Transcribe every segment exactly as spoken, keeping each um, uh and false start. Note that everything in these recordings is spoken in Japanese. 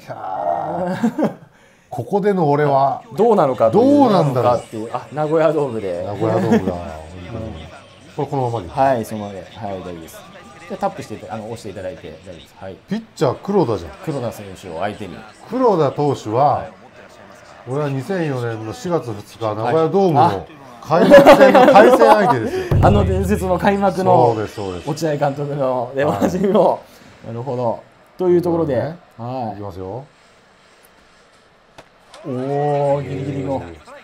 ここでの俺はどうなのかどうなんだろうっていう。あ、名古屋ドームで。 名古屋ドームだ。これこのままに。 はい、そのままで、はい、大丈夫です。でタップしてあの押していただいて大丈夫です。はい。 ピッチャー黒田じゃん。 黒田選手を相手に。 黒田投手は、俺はにせんよねんのしがつふつか名古屋ドームの開幕戦の対戦相手ですよ。 あの伝説の開幕のそうですそうです。 落合監督のでおなじみの、なるほど。というところで、 ね、 はい。 いきますよ。 おお、ギリギリの。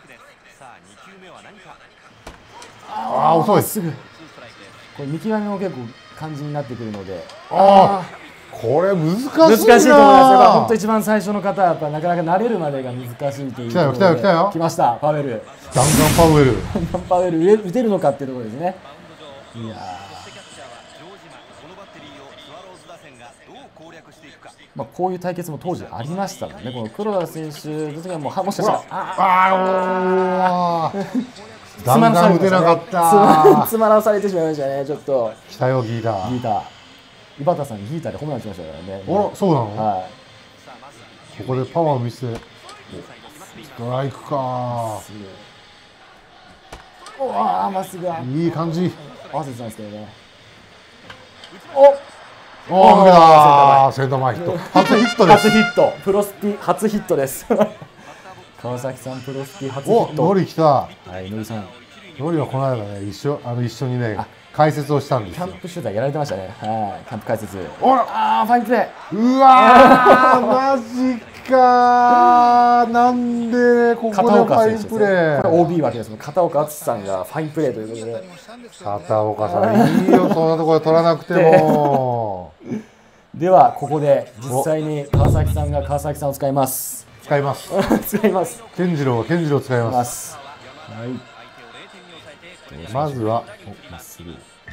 ああ、遅い。 すぐ。これ見極めも結構肝心になってくるので。 ああ、これ難しいな。 難しいと思います。やっぱ本当一番最初の方はやっぱなかなか慣れるまでが難しいというところで。 来たよ来たよ来たよ。 来ましたパウエル。 弾丸パウエル。 弾丸パウエル打てるのかっていうところですね。いやまあこういう対決も当時ありましたもんね。この黒田選手の時はもうもしかしたらああ弾丸打てなかった。 詰まらされてしまいましたね。ちょっと来たよギーター。 ギーター。井端さんギーターでホームランしましたからね。 あらそうなの？ はい。 ここでパワーを見せてストライクか。 おわまっすぐ。 いい感じ。 合わせてたんですけどね。 おお抜けた。センター前ヒット。初ヒットです。 初ヒット。プロスピ初ヒットです。川崎さんプロスピ初ヒット。 おノリ来た。 はい、ノリさん。 ノリはこの間ね一緒あの一緒にね解説をしたんですよ。 キャンプ取材やられてましたね。はい、キャンプ解説。 おらああファインプレー。 うわーマジかー。なんでここでファインプレー。 これ オービー わけです。片岡敦さんがファインプレーということで。 片岡さんいいよそんなところで取らなくても。 ではここで実際に川崎さんが川崎さんを使います。 使います。 使います。 健次郎は健次郎を使います。 はい。 まずはまっすぐ。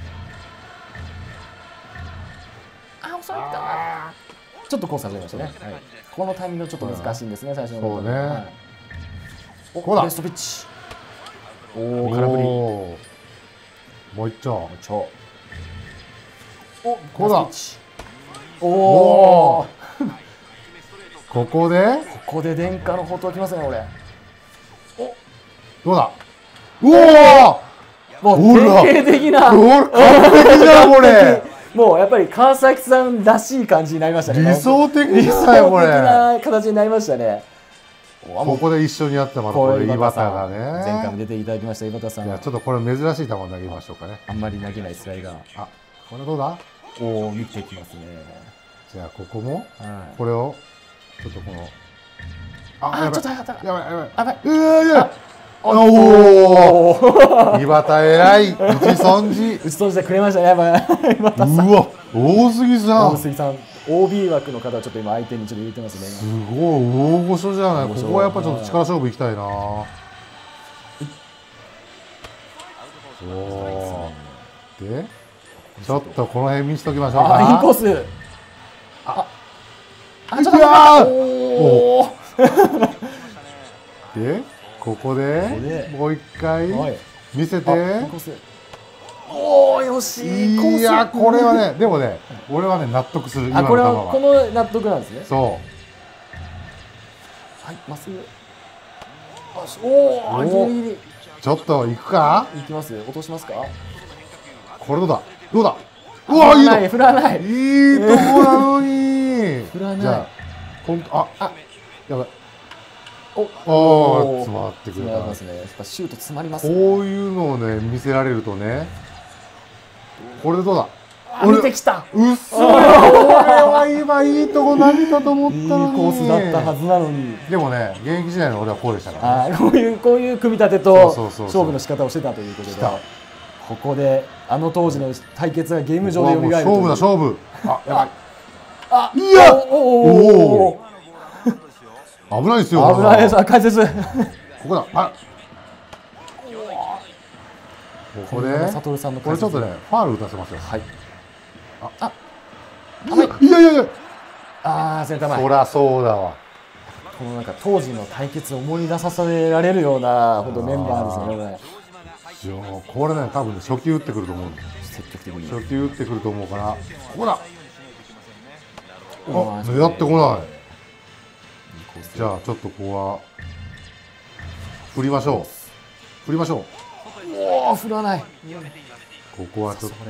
あ遅いか。ちょっとコース外れましたね。はい。このタイミングちょっと難しいんですね最初の。 そうね。はい、 こうだ。ベストピッチ。おお空振り。 もう一丁。もう一丁。おこうだ。 おお。 ここでここで伝家の宝刀きますね俺。 おどうだ。うおもう典型的な完璧だこれ。 もうやっぱり川崎さんらしい感じになりましたね。 理想的だよこれ。 理想的な形になりましたね。 ここで一緒にやってまたこれ井端がね。 前回も出ていただきました井端さん。 いやちょっとこれ珍しい球投げましょうかね。 あんまり投げないスライダー。 あこれどうだ。 おお見てきますね。 じゃあここもこれをちょっとこのあちょっと早かった。 やばいやばいやばい。 うわいや。おお井端偉い。打ち損じ打ち損じてくれましたね。やばい。 うわ大杉さん。 大杉さん オービー 枠の方はちょっと今相手にちょっと入れてますね。 すごい大御所じゃない。ここはやっぱちょっと力勝負いきたいな。おおでちょっとこの辺見せときましょうか。 インコース。ああちょっとおおでここでもう一回見せて。 おおよし。 いやこれはねでもね俺はね納得する。 あこれはこの納得なんですね。 そう。 はいまっすぐ。おおギリギリ。 ちょっと行くか。 行きます。落としますか。 これどうだどうだ。うわいいの。 振らない。 いいとこなのに。 振らない。 じゃあほんとああやばい。おお詰まってくれた。 やっぱシュート詰まりますね。 こういうのをね見せられるとね。これでどうだ。 見てきた。 うっそー。これは今いいとこ投げたと思ったのに。 いいコースだったはずなのに。 でもね現役時代の俺はこうでしたからね。 こういうこういう組み立てと勝負の仕方をしてたということで。ここであの当時の対決がゲーム上で蘇る。 勝負だ勝負。あやばい。 あいやおお。 危ないですよ。 危ないです。解説。ここだ。あ。ここで。 佐藤さんのこれちょっとねファール打たせますよ。 はい。 あ。あ。いやいやいや。 ああセンター前。 そりゃそうだわ。 このなんか当時の対決を思い出させられるような本当メンバーですね。 これね多分ね初球打ってくると思うんです。 積極的に。 初球打ってくると思うから。ここだ。あ狙ってこない。 じゃあちょっとここは振りましょう。振りましょう。 おお、振らない。 ここはちょっと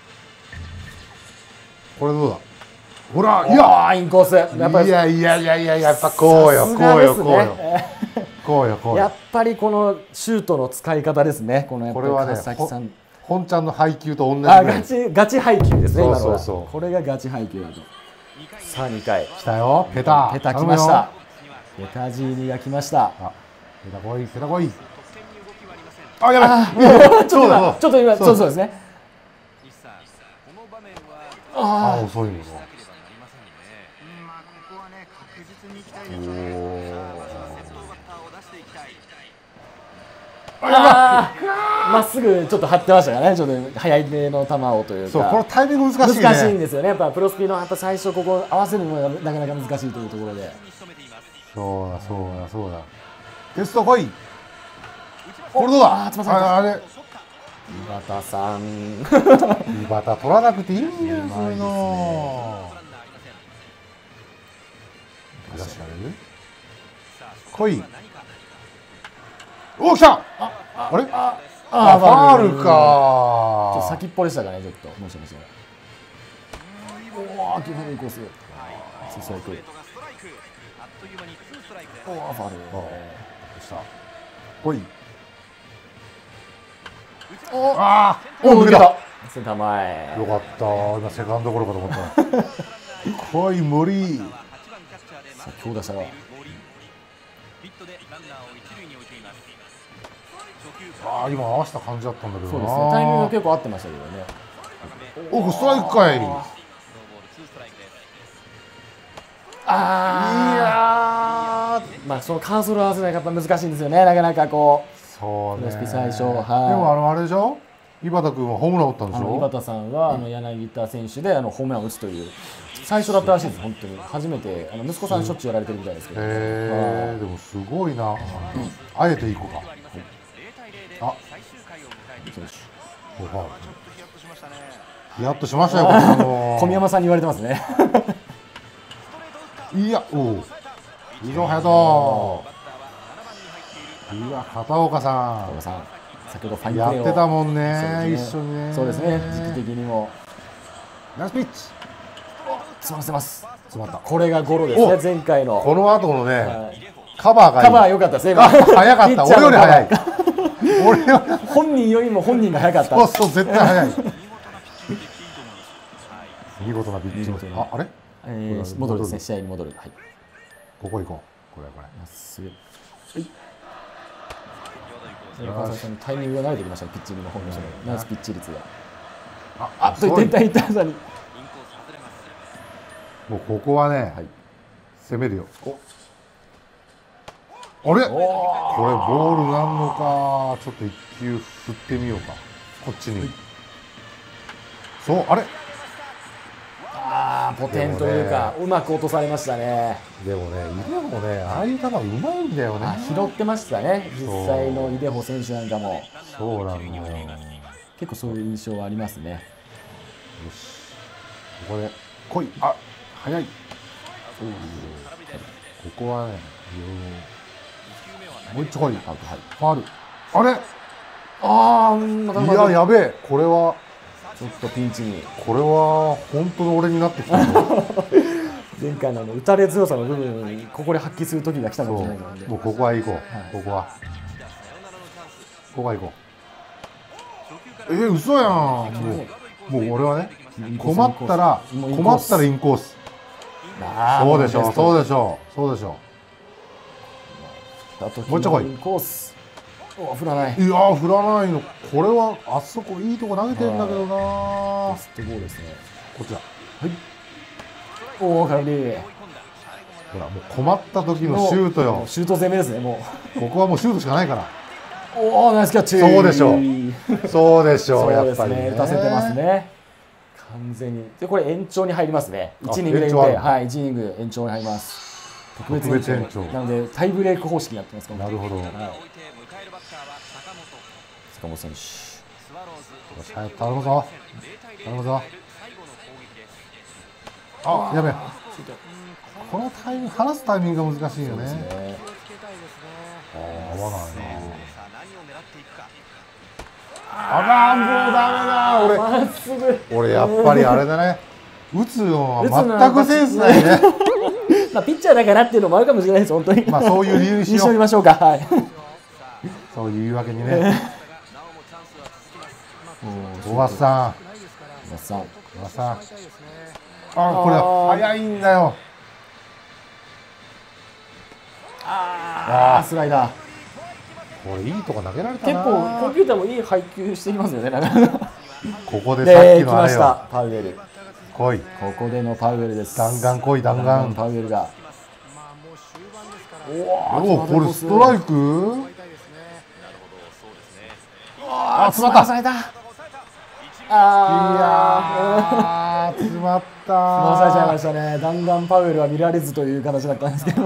これどうだ。ほら、いやインコース。やっぱりいやいやいやいや、やっぱこうよ、こうよ、こうよ、こうよ、こうよ。 やっぱりこのシュートの使い方ですね。このやっぱり川崎さん。 本ちゃんの配球と同じ。 あ、ガチガチ配球ですね。 そうそうそう。 これがガチ配球だと。さあにかい。 来たよ。ペタ。 ペタ来ました。ペタジーニが来ました。 あ、ペタ来い、ペタ来い。あ、やばい。 ちょっと今、ちょっと今、そうそうですね。 ああ、遅いの。 ああ、まっすぐちょっと張ってましたからね。ちょっと速いめの球をというか。 そう、このタイミング難しいね。 難しいんですよね。やっぱプロスピのやっぱ最初ここ合わせるのがなかなか難しいというところで。 そうだそうだそうだ。テスト来い。これどうだ。 あ、つまさん。 あれ。 井端さん。 井端取らなくていいんだよ、そういうの。出してあげる。来い。お、来た。あれ。あ、ファールか。 ちょっと先っぽでしたかね、ちょっと。もしもし。おお、キファルコース。ストライク。おお、ファール。 した。来い。ああ、おお、抜けた。 センター前。 よかった。今セカンドゴロかと思った。来い、森。 さあ、強打者は。 ああ、今合わせた感じだったんだけどな。 そうですね。タイミングが結構合ってましたけどね。 お、ストライクかい。 ああ、いやまあそのカーソル合わせないやっぱ難しいんですよね。なかなかこう。 そうね。 最初、はい。でもあのあれでしょ。井端君はホームラン打ったんでしょ。 井端さんはあの柳田選手であのホームランを打つという最初だったらしいです。本当に初めてあの息子さんしょっちゅうやられてるみたいですけど。へえ、でもすごいな。あえていこうか。あ、ファウル。ヒヤッとしましたよ。 小宮山さんに言われてますね。 いや、おお。伊藤隼人。いや、片岡さん。 先ほどファインプレーをやってたもんね、一緒にね。 そうですね、時期的にも。 ナイスピッチ。 詰ませます。 詰まった。 これがゴロですね、前回の。 この後のね、カバーがカバー良かったですね。 早かった。俺より早い。俺より本人よりも本人が早かった。 そうそう、絶対早い。見事なピッチング。あ、あれ？ 戻るですね、試合に戻る。はい。 ここ行こう。これこれ。 まっすぐ。川崎さんのタイミングが慣れてきましたね、ピッチングの方のナイスピッチ率が。あ、あっといったいったさに。 もうここはね、攻めるよ。あれ？これボールなんのか、ちょっと一球振ってみようか。こっちに。そう、あれ？ ああ、ポテンというか、うまく落とされましたね。 でもね、イデホね、ああいう球うまいんだよね。 拾ってましたね、実際のイデホ選手なんかも。 そうなんだよ。 結構そういう印象はありますね。よし、ここで、来い、あ、早い。ここはね、もう一丁来い。ファウル。あれ？ ああ、 いや、やべえ、これは。 ちょっとピンチに。 これは本当に俺になってきた。 前回の打たれ強さの部分にここで発揮する時が来たかもしれないので。 もうここは行こう。はい、ここは。ここは行こう。えー、嘘やん。もう、もう俺はね、困ったら困ったらインコース。そうでしょう。そうでしょう。そうでしょう。もう一丁来い。 インコース。お、振らない。 いや振らないの。これはあそこいいとこ投げてるんだけどな。 ベストボールですね。 こちら。はい。 おお、空振り。 ほらもう困った時のシュートよ。 シュート攻めですね。もう。ここはもうシュートしかないから。 おお、ナイスキャッチ。 そうでしょう。そうでしょう。やっぱりね。 打たせてますね。完全に。でこれ延長に入りますね。いちイニングではい、いちイニング延長に入ります。特別延長。なのでタイブレーク方式になってます。 なるほど。 坂本選手。 頼むぞ。頼むぞ。あ、やべえ。 このタイミング、離すタイミングが難しいよね。 ねああ、合わないな。あら、もうダメだ。 まっすぐ。 俺、俺やっぱりあれだね。打つのは全くセンスないね。 まあピッチャーだからっていうのもあるかもしれないです、本当に。 まあそういう理由にしよう。 みましょうか。はい。 そういう言い訳にね。小松さん。 小松さん。 小松さん。あ、これ早いんだよ。 ああ、スライダー。 これいいとこ投げられたな。 結構コンピューターもいい配球してきますよね。 ここでさっきのあれよ。 パウエル。 来い。 ここでのパウエルです。 弾丸来い、弾丸。 パウエルが。 おお、これストライク？あ、詰まった。ああ、詰まった。 詰まされちゃいましたね。弾丸パウエルは見られずという形だったんですけど。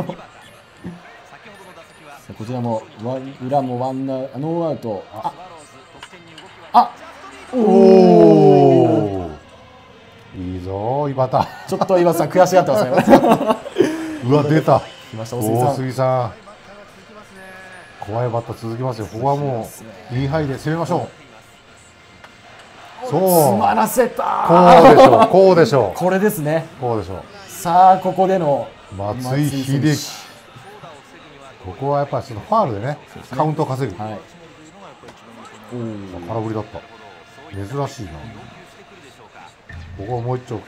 こちらも裏もワンナウノーアウト。あ、あ、おお。 いいぞ、井端。 ちょっと井端さん悔しがってますね。 うわ、出た。 大杉さん。怖いバッター続きますよ。ここはもうインハイで攻めましょう。そう。 詰まらせた。 こうでしょう。こうでしょう。 これですね。 こうでしょう。 さあここでの松井秀喜。ここはやっぱりそのファールでね、カウントを稼ぐ。はい。おお、空振りだった。珍しいな。ここはもう一丁。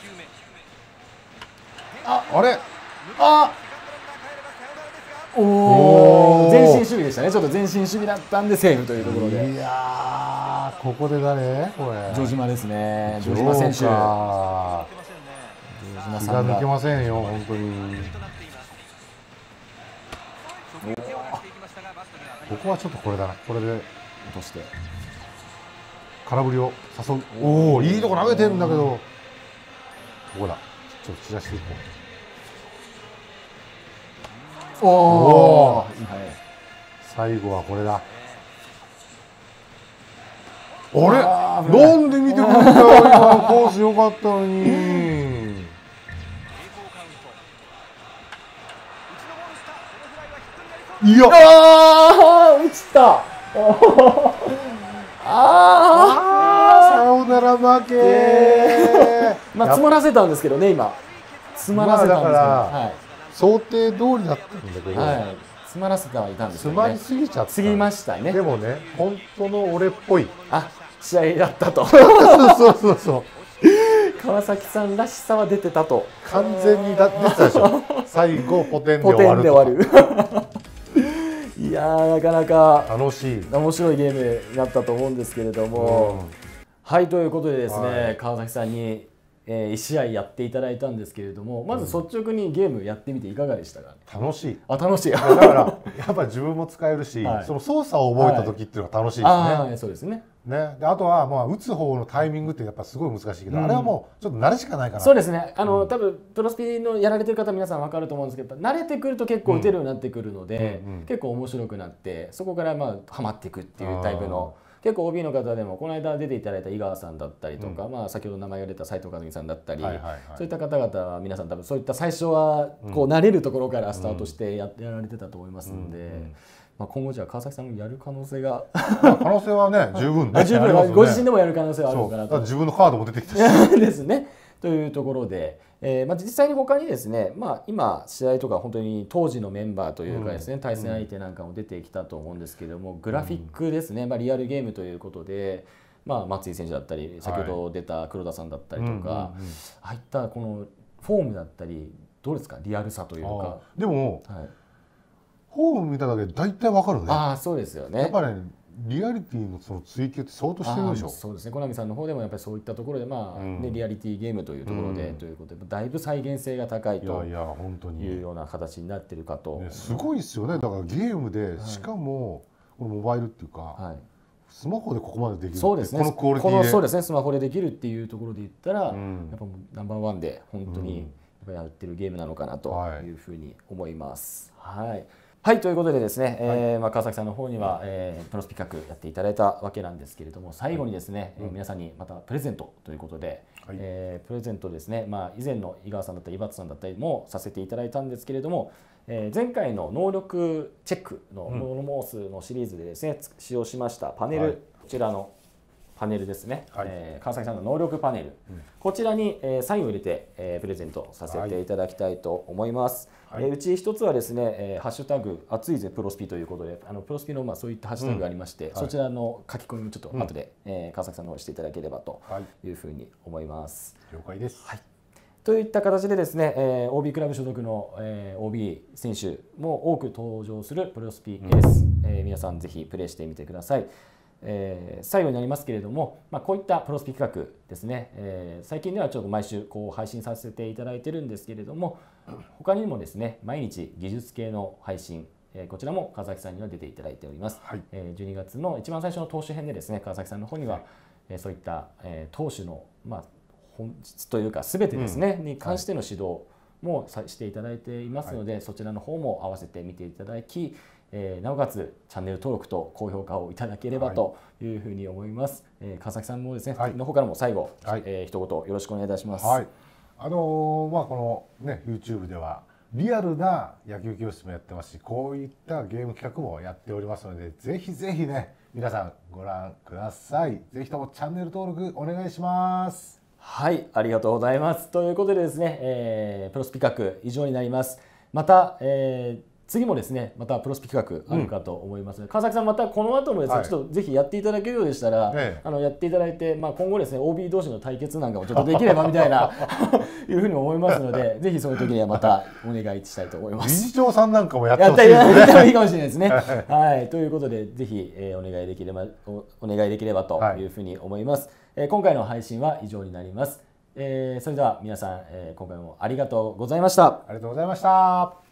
あ、あれ。あ。 おお、前進守備でしたね。ちょっと前進守備だったんでセーフというところで。 いやー、ここで誰？これ。 城島ですね。城島選手。城島さんが抜けませんよ、本当に。ここはちょっとこれだな。これで落として空振りを誘う。おお、いいとこ投げてるんだけど。ここだ。ちょっと散らしていこう。おお、最後はこれだ。あれ、なんで見てくれたよ。今コース良かったのに。いや、 ああ、落ちた。ああ、 さよなら負け。 まあ詰まらせたんですけどね、今。詰まらせたんですけど。はい。 想定通りだったんだけど、 はい、詰まらせてはいたんですけど、ね、詰まりすぎちゃった。 過ぎましたね。 でもね、本当の俺っぽい。 あ、試合だったと。 そうそうそうそう。 川崎さんらしさは出てたと。 完全にだ出てたでしょ。最後ポテンで終わる。 ポテンで終わる。いやー、なかなか楽しい面白いゲームになったと思うんですけれども、うん、はい、ということでですね、はい、川崎さんにえー、いち試合やっていただいたんですけれども、まず率直にゲームやってみていかがでしたか、ね、 楽しい。 あ、楽しい。だからやっぱり自分も使えるし、はい、その操作を覚えた時っていうのは楽しいですね。 はい、あ、そうですね。 ね、であとはまあ打つ方のタイミングってやっぱすごい難しいけど、うん、あれはもうちょっと慣れしかないかな。 そうですね。あの、うん、多分プロスピのやられてる方皆さん分かると思うんですけど、慣れてくると結構打てるようになってくるので、うんうんうん、結構面白くなってそこからまあハマっていくっていうタイプの。結構 オービー の方でもこの間出ていただいた井川さんだったりとか、うん、まあ先ほど名前が出た斉藤和美さんだったり、はいはいはい、そういった方々は皆さん多分そういった最初はこう慣れるところからスタートしてやってやられてたと思いますので、うんうん、まあ、今後じゃあ川崎さんもやる可能性が可能性はね十分ね、 十分ね、ご自身でもやる可能性はあるのかなと。 自分のカードも出てきたしですね。というところで、えーまあ、実際に他にですね、まあ、今試合とか本当に当時のメンバーというかですね、うん、対戦相手なんかも出てきたと思うんですけども、グラフィックですね、まあ、リアルゲームということで、まあ、松井選手だったり先ほど出た黒田さんだったりとか、はい、ああいったこのフォームだったりどうですか、リアルさというか。 でも、はい、フォーム見ただけで大体わかるね。 ああ、そうですよね。 やっぱり、ね、リアリティのその追求って相当してるでしょ。 そうですね。コナミさんの方でもやっぱりそういったところで、まあ、うん、ね、リアリティゲームというところで、うん、ということでだいぶ再現性が高いというような形になってるかと。 ね、すごいですよね。だからゲームで、はい、しかもこのモバイルっていうか、はい、スマホでここまでできる。 そうですね。 このクオリティで。 そうですね。スマホでできるっていうところで言ったら、うん、やっぱもうナンバーワンで本当にやっぱやってるゲームなのかなというふうに思います。はい。 はい、ということでですね、はい、えーまあ、川崎さんの方には、えー、プロスピ企画やっていただいたわけなんですけれども、最後にですね、うん、皆さんにまたプレゼントということで、はい、えー、プレゼントですね、まあ、以前の井川さんだったり井端さんだったりもさせていただいたんですけれども、えー、前回の能力チェックのモノモースのシリーズでですね、うん、使用しましたパネル、はい、こちらのパネルですね、はい、えー、川崎さんの能力パネル、うん、こちらに、えー、サインを入れて、えー、プレゼントさせていただきたいと思います。はい、えー、うち一つはですね、えー、ハッシュタグ熱いぜプロスピということで、あのプロスピのまあそういったハッシュタグがありまして、うん、そちらの書き込みもちょっと後で、うん、えー、川崎さんの方にしていただければというふうに思います。 はい、了解です。 はい、といった形でですね、えー、オービー クラブ所属の、えー、オービー 選手も多く登場するプロスピエース、うん、えー、皆さんぜひプレイしてみてください。えー、最後になりますけれども、まあ、こういったプロスピ企画ですね、えー、最近ではちょっと毎週こう配信させていただいてるんですけれども、他にもですね毎日技術系の配信、えー、こちらも川崎さんには出ていただいております。はい、えー、じゅうにがつの一番最初の投手編でですね、川崎さんの方には、はい、えー、そういった、えー、投手の、まあ、本質というか全てですね、うん、に関しての指導もさしていただいていますので、はい、そちらの方も合わせて見ていただき、えー、なおかつチャンネル登録と高評価をいただければというふうに思います。はい、えー、川崎さんもですね、はい、の方からも最後、はい、えー、一言よろしくお願いいたします。 はい、あのー、まあこのね YouTube ではリアルな野球教室もやってますし、こういったゲーム企画もやっておりますので、ぜひぜひね皆さんご覧ください。ぜひともチャンネル登録お願いします。 はい、ありがとうございます。ということでですね、えー、プロスピ企画以上になります。また、えー次もですね、またプロスピ企画あるかと思いますので、うん、川崎さんまたこの後もですね、はい、ちょっとぜひやっていただけるようでしたら、ええ、あのやっていただいて、まあ、今後ですね オービー 同士の対決なんかもちょっとできればみたいないうふうに思いますので、ぜひその時にはまたお願いしたいと思います。 理事長さんなんかもやってほしいですね。やったらいいかもしれないですね。はい、ということでぜひ、えー、お願いできれば お, お願いできればというふうに思います。はい、えー、今回の配信は以上になります。えー、それでは皆さん、えー、今回もありがとうございました。 ありがとうございました。